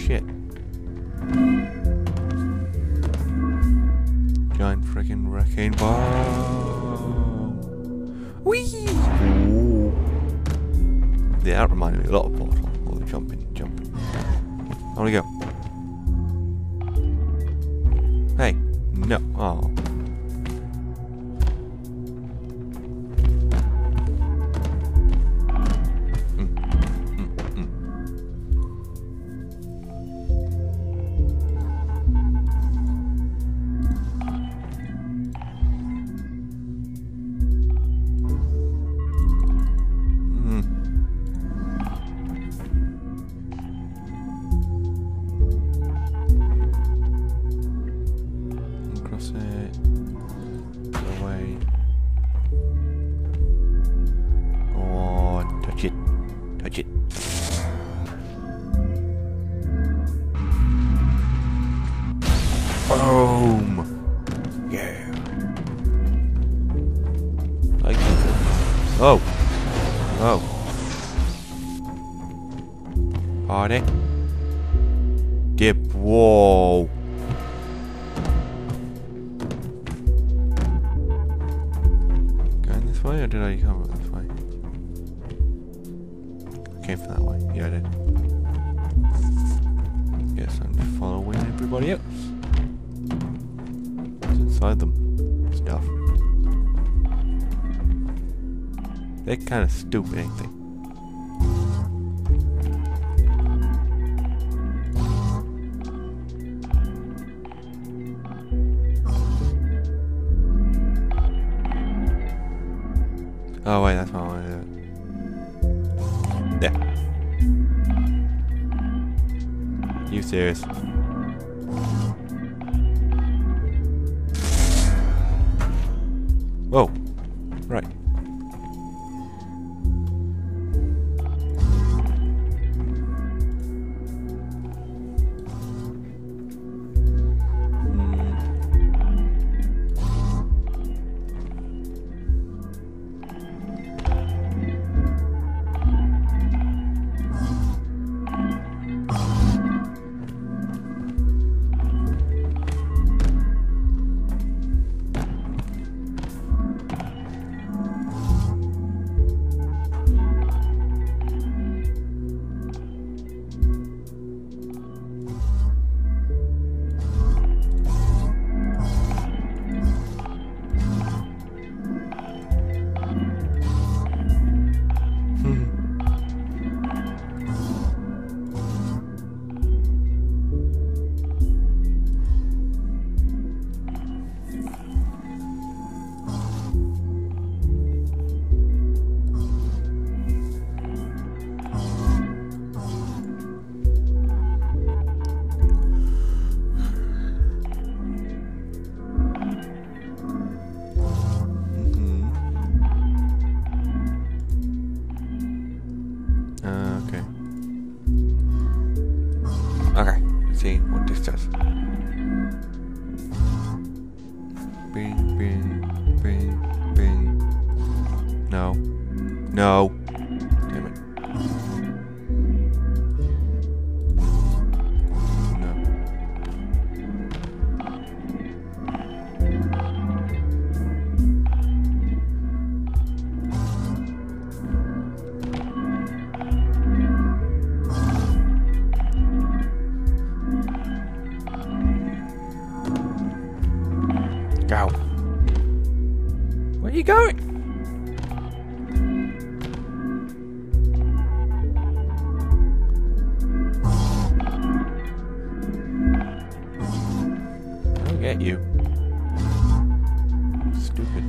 shit. Giant freaking wrecking ball. Whee! Ooh. Yeah, that reminded me a lot of Portal. Oh, jumping. On we go. Hey, no. Oh. Touch it. Boom! Yeah. Like oh. Oh. Party. Dip. Whoa. Going this way, or did I come this way? Came from that way. Yeah, I did. Guess I'm following everybody else. What's inside them? Stuff. They're kind of stupid, ain't they? Oh wait, that's what I want to do. Yeah. You serious? Whoa. Right. Okay, let's see what this does. Bing, bing, bing, bing. No. No. Damn it. No. Go. Where are you going? I'll get you. Stupid.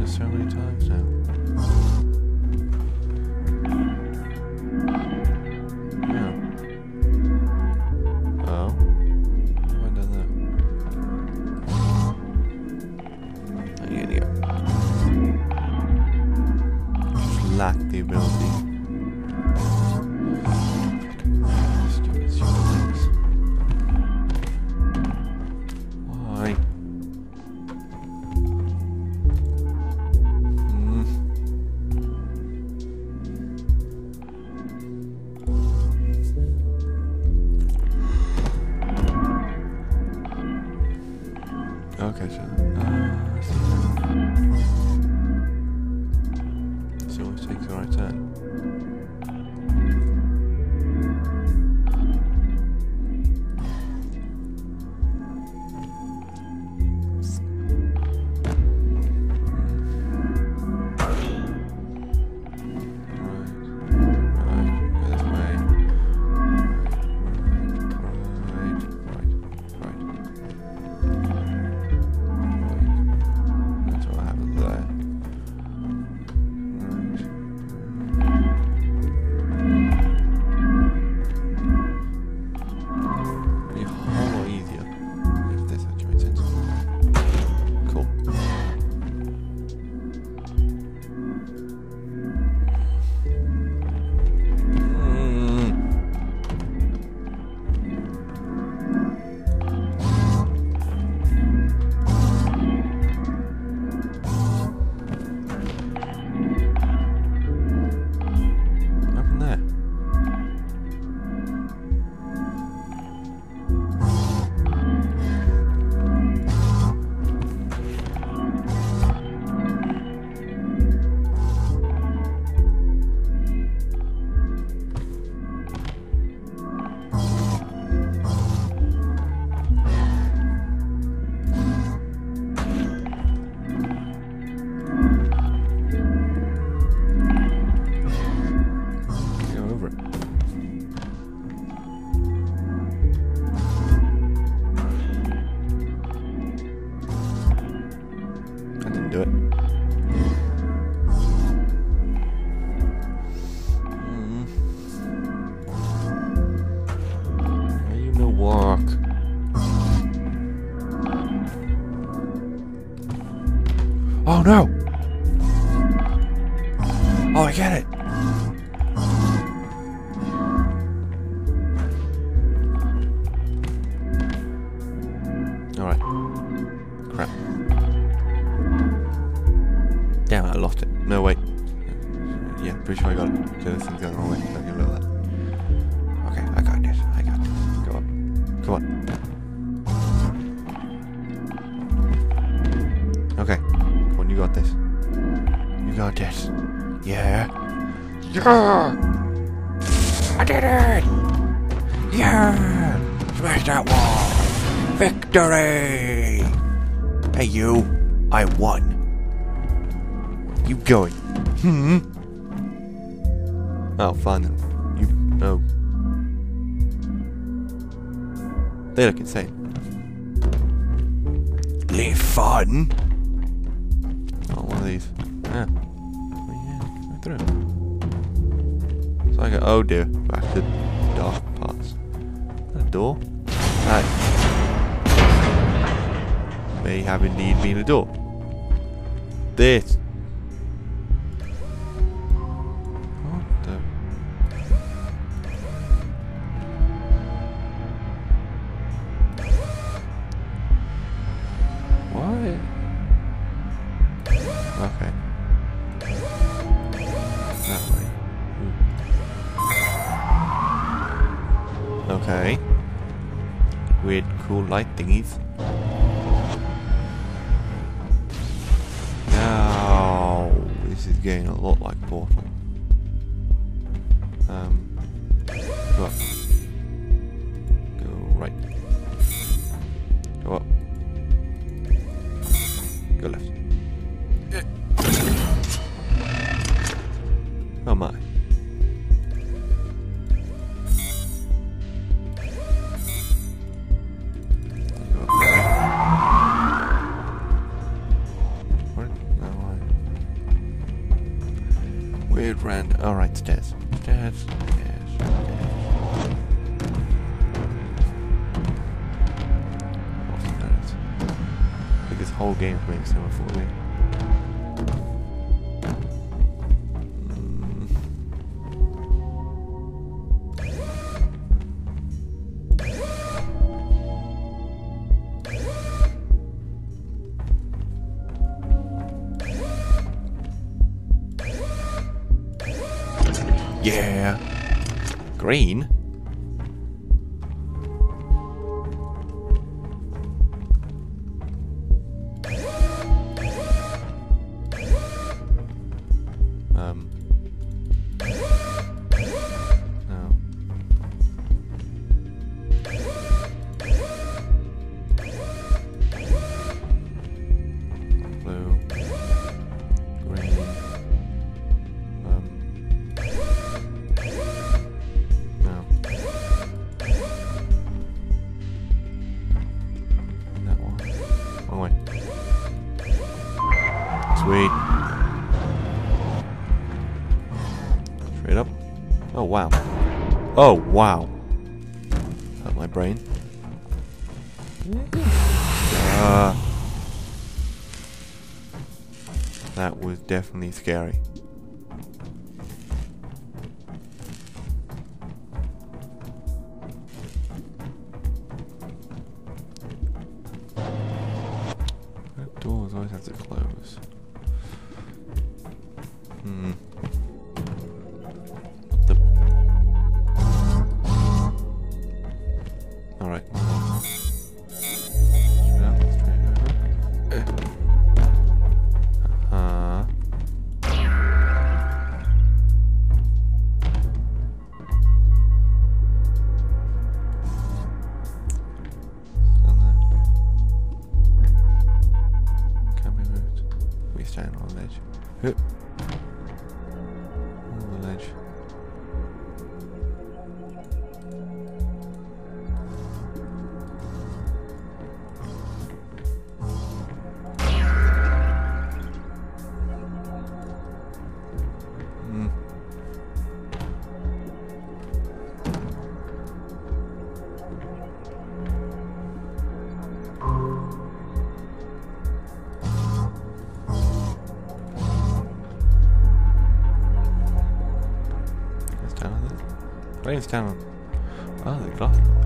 this so many times now. Oh. How have I done that? Oh, you idiot. Just lack the ability. Stupid things. Why? Okay, so always takes the right turn. Do it. You know walk. Oh no! Oh, I get it. All right. Crap. Damn it, I lost it. No, wait. Yeah, pretty sure I got it. So this thing's going the wrong way. Don't give a look at that. Okay, I got this. I got this. Go on. Come on. Okay. Come on, you got this. You got this. Yeah. Yeah! I did it! Yeah! Smash that wall! Victory! Hey, you. I won. You going? Oh, fine then. You. Oh. They look insane. Leave fun? Oh, one of these. Yeah. Oh, yeah. Go through. So I go, oh dear. Back to dark parts. A door? That may have indeed been a door. This. Okay. That way. Okay. Weird, cool light thingies. Now, this is getting a lot like Portal. Go up. Go right. Go up. Go left. Oh my. Go up there. What? No, why? weird random. Alright, stairs. Stairs. Stairs. Stairs. I think this whole game is being so affordable. Yeah. Green? No. Blue. Green. Sweet. Straight up. Oh wow. Oh wow. Hurt my brain. That was definitely scary. That doors always have to close. Alright. Straight up, straight over. Stand there. Can't be moved. We stand on the ledge. On the ledge. Stand on this? Why didn't stand on? Oh, the glass.